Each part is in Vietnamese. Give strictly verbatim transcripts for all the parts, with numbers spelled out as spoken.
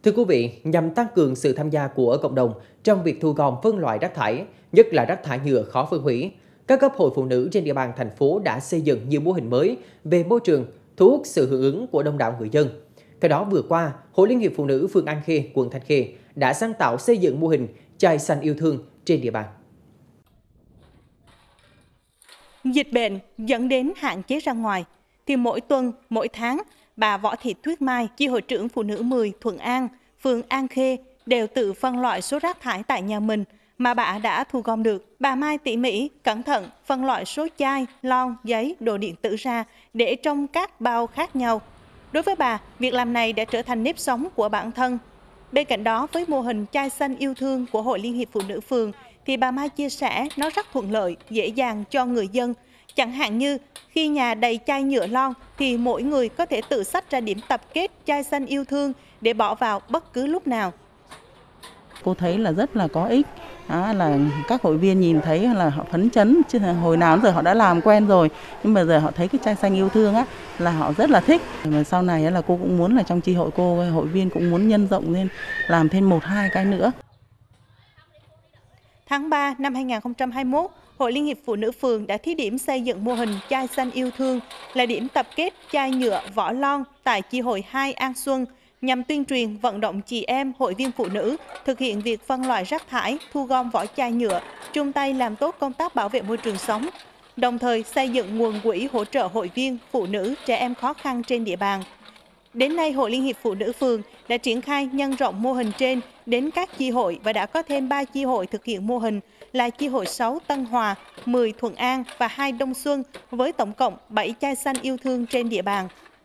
Thưa quý vị, nhằm tăng cường sự tham gia của cộng đồng trong việc thu gom phân loại rác thải, nhất là rác thải nhựa khó phân hủy, các cấp hội phụ nữ trên địa bàn thành phố đã xây dựng nhiều mô hình mới về môi trường, thu hút sự hưởng ứng của đông đảo người dân. Theo đó, vừa qua, Hội Liên hiệp Phụ nữ phường An Khê, quận Thanh Khê đã sáng tạo xây dựng mô hình chai xanh yêu thương trên địa bàn. Dịch bệnh dẫn đến hạn chế ra ngoài, thì mỗi tuần, mỗi tháng, bà Võ Thị Tuyết Mai, chi hội trưởng phụ nữ mười Thuận An, phường An Khê đều tự phân loại số rác thải tại nhà mình mà bà đã thu gom được. Bà Mai tỉ mỉ, cẩn thận phân loại số chai, lon, giấy, đồ điện tử ra để trong các bao khác nhau. Đối với bà, việc làm này đã trở thành nếp sống của bản thân. Bên cạnh đó, với mô hình chai xanh yêu thương của Hội Liên hiệp Phụ nữ phường, thì bà Mai chia sẻ nó rất thuận lợi, dễ dàng cho người dân. Chẳng hạn như khi nhà đầy chai nhựa lon thì mỗi người có thể tự xách ra điểm tập kết chai xanh yêu thương để bỏ vào bất cứ lúc nào. Cô thấy là rất là có ích, đó là các hội viên nhìn thấy là họ phấn chấn, chứ hồi nào giờ họ đã làm quen rồi, nhưng mà giờ họ thấy cái chai xanh yêu thương á là họ rất là thích. Mà sau này là cô cũng muốn là trong chi hội cô, hội viên cũng muốn nhân rộng lên làm thêm một hai cái nữa. Tháng ba năm hai nghìn không trăm hai mươi mốt, Hội Liên hiệp Phụ nữ phường đã thí điểm xây dựng mô hình chai xanh yêu thương là điểm tập kết chai nhựa vỏ lon tại chi hội hai An Xuân, nhằm tuyên truyền vận động chị em hội viên phụ nữ thực hiện việc phân loại rác thải, thu gom vỏ chai nhựa, chung tay làm tốt công tác bảo vệ môi trường sống, đồng thời xây dựng nguồn quỹ hỗ trợ hội viên phụ nữ, trẻ em khó khăn trên địa bàn. Đến nay, Hội Liên hiệp Phụ nữ phường đã triển khai nhân rộng mô hình trên đến các chi hội và đã có thêm ba chi hội thực hiện mô hình là chi hội sáu Tân Hòa, mười Thuận An và hai Đông Xuân với tổng cộng bảy chai xanh yêu thương trên địa bàn.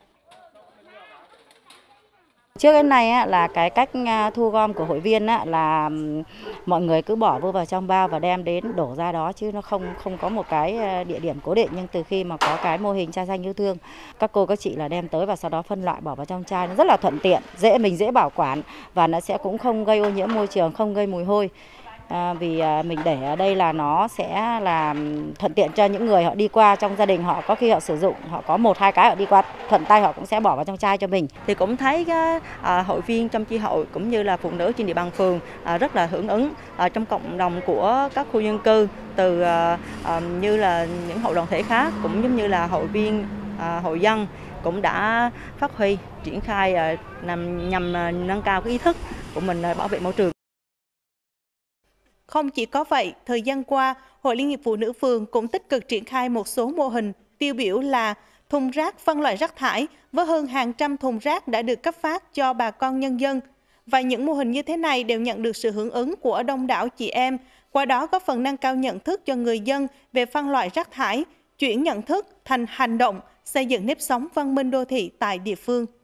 Trước cái này là cái cách thu gom của hội viên là mọi người cứ bỏ vô vào trong bao và đem đến đổ ra đó, chứ nó không không có một cái địa điểm cố định. Nhưng từ khi mà có cái mô hình chai xanh yêu thương, các cô các chị là đem tới và sau đó phân loại bỏ vào trong chai, nó rất là thuận tiện, dễ mình dễ bảo quản và nó sẽ cũng không gây ô nhiễm môi trường, không gây mùi hôi. À, vì à, mình để ở đây là nó sẽ là thuận tiện cho những người họ đi qua trong gia đình họ, có khi họ sử dụng, họ có một hai cái họ đi qua thuận tay họ cũng sẽ bỏ vào trong chai cho mình. Thì cũng thấy cái, à, hội viên trong chi hội cũng như là phụ nữ trên địa bàn phường à, rất là hưởng ứng à, trong cộng đồng của các khu dân cư, từ à, à, như là những hội đoàn thể khác cũng giống như là hội viên à, hội dân cũng đã phát huy triển khai à, nhằm, nhằm nâng cao cái ý thức của mình bảo vệ môi trường. Không chỉ có vậy, thời gian qua, Hội Liên hiệp Phụ nữ phường cũng tích cực triển khai một số mô hình tiêu biểu là thùng rác phân loại rác thải với hơn hàng trăm thùng rác đã được cấp phát cho bà con nhân dân. Và những mô hình như thế này đều nhận được sự hưởng ứng của đông đảo chị em, qua đó góp phần nâng cao nhận thức cho người dân về phân loại rác thải, chuyển nhận thức thành hành động, xây dựng nếp sống văn minh đô thị tại địa phương.